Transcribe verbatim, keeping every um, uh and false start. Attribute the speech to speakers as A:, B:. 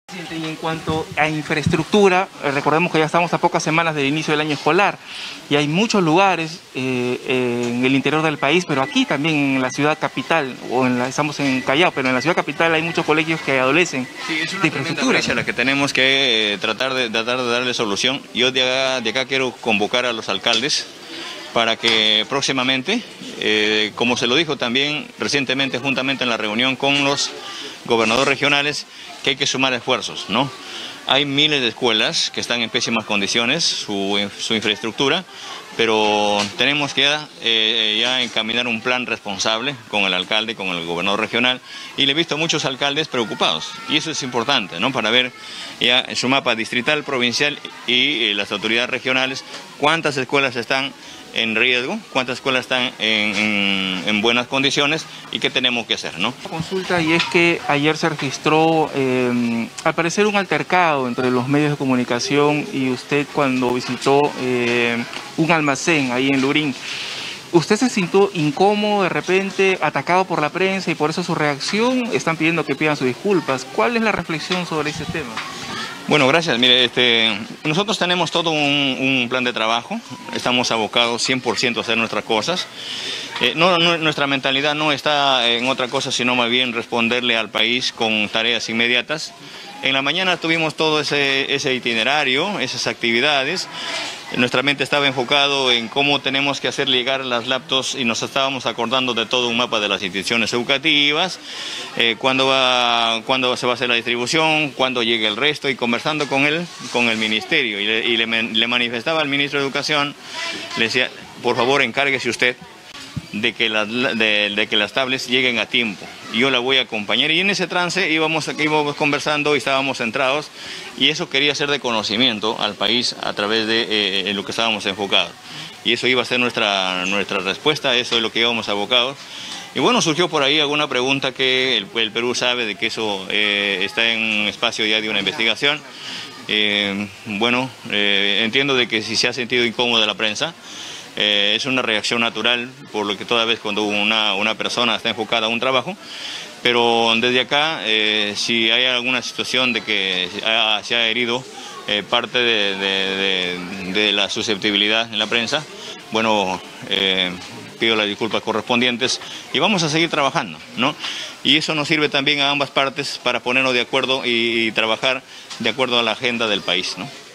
A: Y en cuanto a infraestructura, recordemos que ya estamos a pocas semanas del inicio del año escolar y hay muchos lugares eh, eh, en el interior del país, pero aquí también en la ciudad capital, o en la, estamos en Callao, pero en la ciudad capital hay muchos colegios que adolecen
B: sí, es una
A: de
B: infraestructura a la que tenemos que eh, tratar, de, tratar de darle solución. Yo de acá, de acá quiero convocar a los alcaldes para que próximamente, eh, como se lo dijo también recientemente juntamente en la reunión con los gobernadores regionales, que hay que sumar esfuerzos, ¿no? Hay miles de escuelas que están en pésimas condiciones, su, su infraestructura, pero tenemos que ya, eh, ya encaminar un plan responsable con el alcalde, con el gobernador regional, y le he visto a muchos alcaldes preocupados, y eso es importante, ¿no? Para ver ya en su mapa distrital, provincial y eh, las autoridades regionales cuántas escuelas están en riesgo, cuántas escuelas están en, en, en buenas condiciones y qué tenemos que hacer, ¿no?
A: Consulta, y es que ayer se registró eh, al parecer un altercado entre los medios de comunicación y usted cuando visitó eh, un almacén ahí en Lurín. ¿Usted se sintió incómodo, de repente atacado por la prensa y por eso su reacción? Están pidiendo que pidan sus disculpas. ¿Cuál es la reflexión sobre ese tema?
B: Bueno, gracias. Mire, este, nosotros tenemos todo un, un plan de trabajo, estamos abocados cien por ciento a hacer nuestras cosas. Eh, no, no, nuestra mentalidad no está en otra cosa, sino más bien responderle al país con tareas inmediatas. En la mañana tuvimos todo ese, ese itinerario, esas actividades. Nuestra mente estaba enfocado en cómo tenemos que hacer llegar las laptops y nos estábamos acordando de todo un mapa de las instituciones educativas, eh, cuándo, va, cuándo se va a hacer la distribución, cuándo llegue el resto, y conversando con él, con el ministerio. Y le, y le, le manifestaba al ministro de Educación, le decía, por favor encárguese usted de que las, de, de que las tablets lleguen a tiempo. Yo la voy a acompañar, y en ese trance íbamos, íbamos conversando y estábamos centrados, y eso quería ser de conocimiento al país a través de eh, en lo que estábamos enfocados, y eso iba a ser nuestra, nuestra respuesta, eso es lo que íbamos abocados. Y bueno, surgió por ahí alguna pregunta que el, el Perú sabe de que eso eh, está en espacio ya de una investigación. Eh, bueno, eh, entiendo de que si se ha sentido incómoda la prensa, Eh, es una reacción natural, por lo que toda vez cuando una, una persona está enfocada a un trabajo, pero desde acá, eh, si hay alguna situación de que ha, se ha herido eh, parte de, de, de, de la susceptibilidad en la prensa, bueno, eh, pido las disculpas correspondientes y vamos a seguir trabajando, ¿no? Y eso nos sirve también a ambas partes para ponernos de acuerdo y, y trabajar de acuerdo a la agenda del país, ¿no?